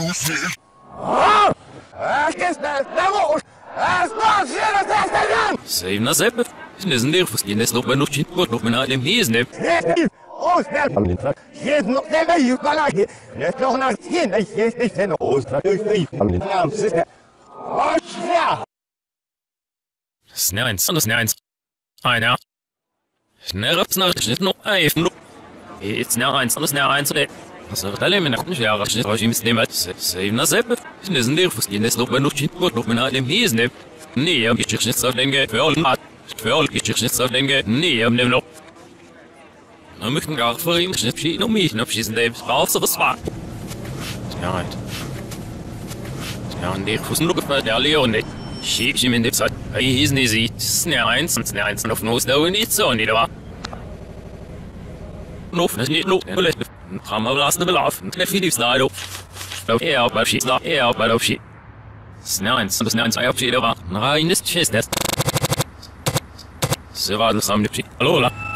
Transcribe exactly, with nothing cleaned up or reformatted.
Save na seppe. Isn't there for skin that's not by no chin, but not by them he isn't it? Hier nog never you can like het toch naar tien dat je is in Oostenrijk van de naam zitten. Oh ja. Snel eins, anders snel eins. Einer. Schnell raps nach, schnitt noch ein. Jetzt schnell eins, anders schnell eins. Was soll alle mir nach nicht ja, schnitt euch im System. Save na seppe. Isn't there for skin that's not by no chin, but not by them he isn't it? Nee, ich schnitt nicht auf den Geld. Für alle. Für alle, ich schnitt auf den Geld. Nee, ich nehme noch. Dan moet ik een voor hem snipje nog meer nog precies in de behalve wat zwaar. Ja, right. Ja, en die voeten nog bij de Leon niet. Schiep je in de tijd. Hij is niet ziet. Snel eins en snel eins of noos nou niet zo niet waar. Nog is niet nog. En gaan we laten belaufen. Tref je die slide op. Ja, op shit. Ja, op shit. Snel eins en snel eins op shit. Nein, ist chest. So war das am Hallo.